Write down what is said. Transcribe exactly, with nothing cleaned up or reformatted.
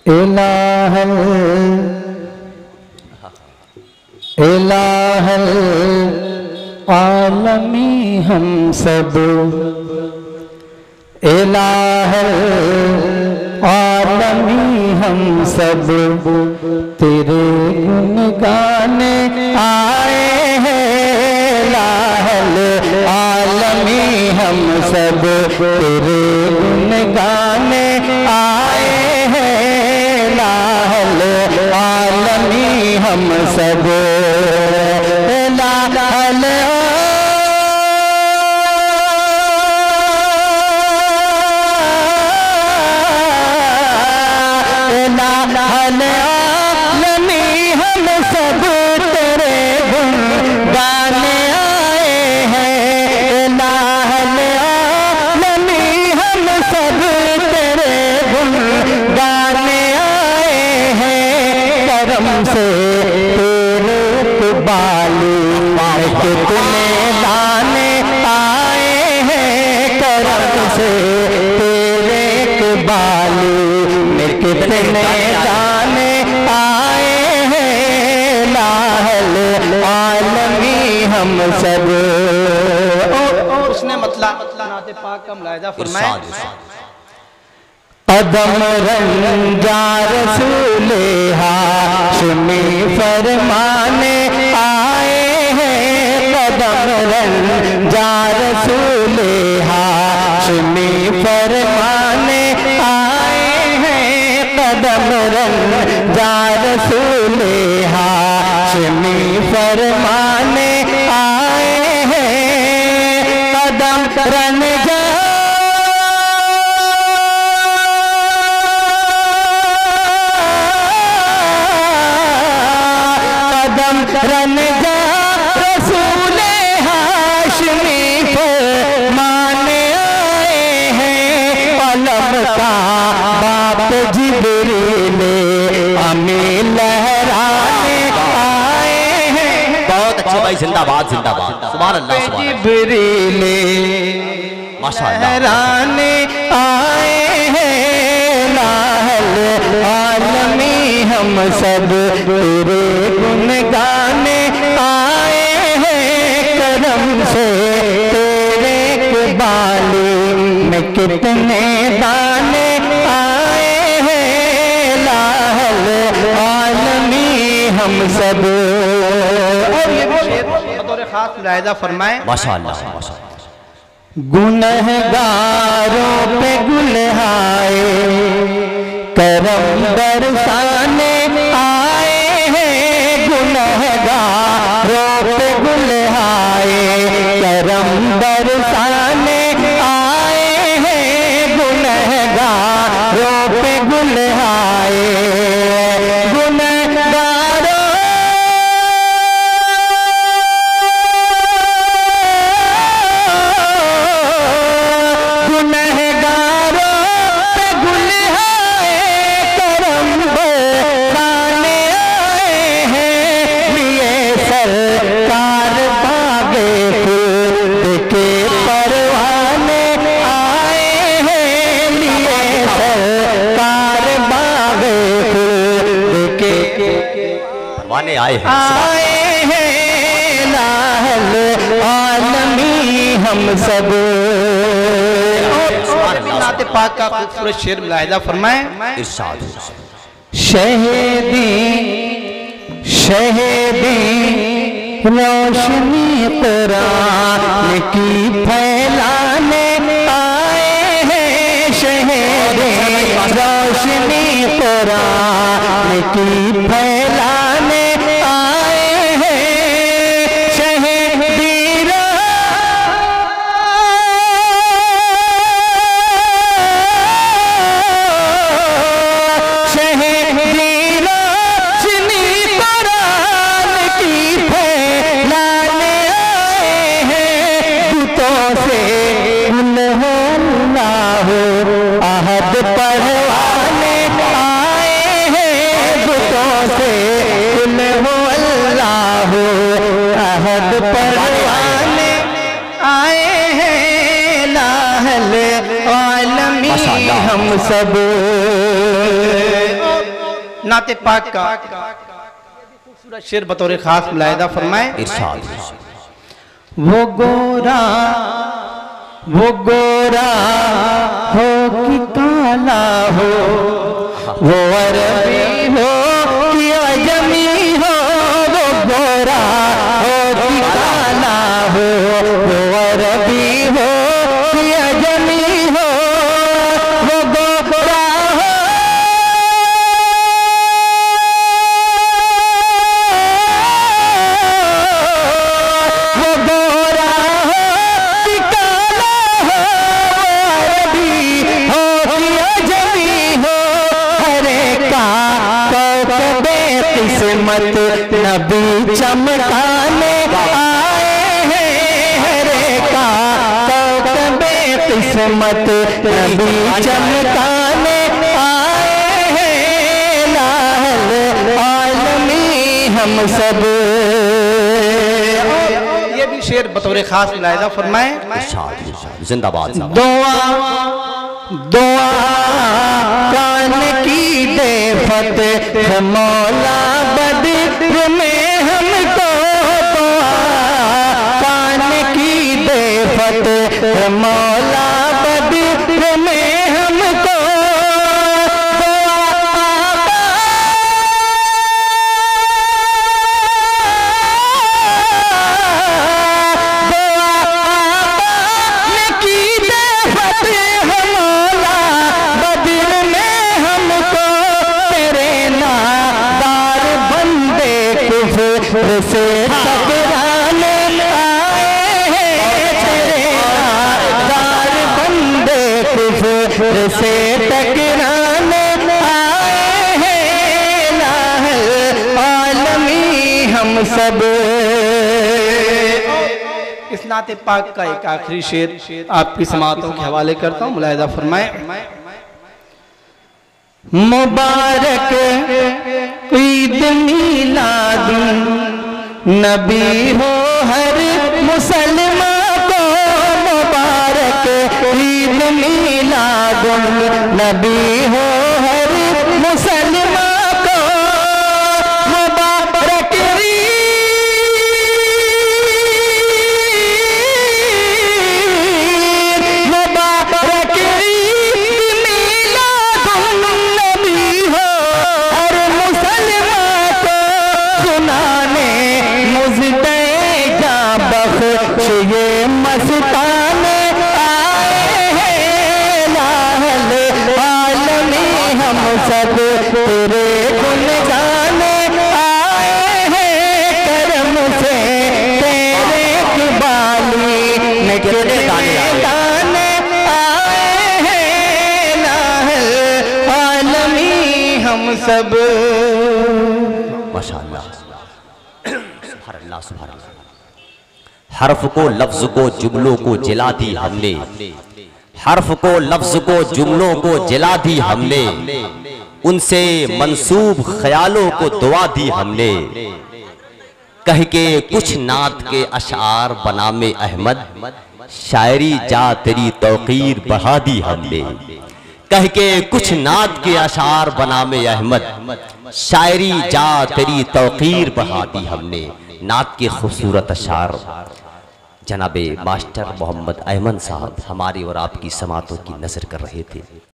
इलाहल इलाहल आलमी हम सब, इलाहल आलमी हम सब तेरे गुण गाने आए हैं। इलाहल आलमी हम सब तेरे गुण गाने आए हैं। इलाहल आलमी हम सब इलाहल आलमी हम सब तेरे गुण गाने आए हैं। इलाहल आलमी हम सब तेरे गुण गाने आए हैं। करम से तेरे बाली कितने दाने आए हैं। करम से तेरे बाली में कितने दाने आए हैं। इलाहल आलमी हम सब। उसने मतलब नाते पाक का मुलाहिजा फरमाया, कदम रंजा रसूले हाशमी फरमाने आए हैं। कदम रंजा रसूले हाशमी फरमाने आए हैं। कदम रंजा रसूले हाशमी फरमाने आए हैं। कदम रंजा रन जा रसूले हाशमी फरमाने आए हैं। अलम का बाप जिब्रील अमीन लहराने आए हैं। बहुत अच्छे भाई, जिंदाबाद जिंदाबाद, सुभान अल्लाह सुभान जिब्रील माशाअल्लाह लहराने आए हैं। इलाहल आलमी हम सब तेरे गुण गाने आए हैं। करम से तेरे बाली में कितने दाने आए हैं। इलाहल आलमी हम सब। और ये भी शेर बतौर खास मुलाहिजा फरमाए, माशाअल्लाह माशाअल्लाह। गुनहगारों पे गुलहाए करम बरसाने आए हैं। गुनहगारों पे गुलहाए करम बरसाने आए हैं। गुनहगारों पे गुलहाए आए हैं आए हैं। इलाहल आलमी हम सब। नाते पाक का खूबसूरत शेर मुलाहिजा फरमाए, इरशाद शहीदी शहीदी रोशनी कुरान की फैलाने आए हैं। शहीदी रोशनी कुरान की फैलाने पढ़वाने आए हैं। बुतों से नाते पाक का खूबसूरत शेर बतौर खास मुलाहिदा फरमाए। इरशाद। वो गोरा वो गोरा हो कि काला हो, वो अरबी हो कि अजमी हो, वो गोरा हो कि काला हो, वो अरबी हो कि अजमी हो, वो गोरा हो वो गोरा हो कि काला हो, अरबी हो कि अजमी हो, हरे का कौकबे किस्मत नबी चमकाने आए हैं, हरे का कौकबे किस्मत नबी चमकाने आए हैं, लाल आलमी हम सब। ये भी शेर बतौर खास मुलाहिदा फरमाए। इरशाद। इरशाद। जिंदाबाद। दुआ दुआ कान की दे फतेह मौला बद्र में हमको, दुआ कान की दे फतेह मौला बद्र में हमको, दुआ आका दुआ आका की दे फतेह मौला बद्र में हमको, तेरे नादार बंदे कुफ्र से टकराने आए हैं, तेरे नादार बंदे कुफ्र से टकराने आए हैं, लाल आलमी हम सब। इस नाते पाक का एक आखिरी शेर आपकी समातों के हवाले करता हूँ, मुलाहिदा फरमाए। मुबारक ईद मिलाद नबी हो हर मुसलमान को, मुबारक ईद मिलाद नबी हो हर मुसलमान को, मुबारक मुबारक ईद मिलाद नबी हो हर मुसलमान को, सुनाने मुझदे जा बख्श ये मस्ताने आए हैं, लाल आलमी हम सब तेरे गुण गाने आए हैं, करम से तेरे कुबाली निकले दाने आए हैं, लाल आलमी हम सब। माशाअल्लाह। सुभान अल्लाह। सुभान अल्लाह। हर्फ को लफ्ज को जुमलों को जिला दी हमने, हर्फ को लफ्ज को जुमलों को जिला दी हमने, उनसे मंसूब ख्यालों को दुआ दी हमने, कह के कुछ नात के अशार बनामे अहमद, शायरी जा तेरी तौकीर बढ़ा दी हमने, कह के कुछ नात के अशार बनामे अहमद, शायरी जा तेरी तौकीर बढ़ा दी हमने। नात के खूबसूरत अशार जनाबे मास्टर मोहम्मद अहमद साहब हमारी और आपकी समातों की नजर कर रहे थे।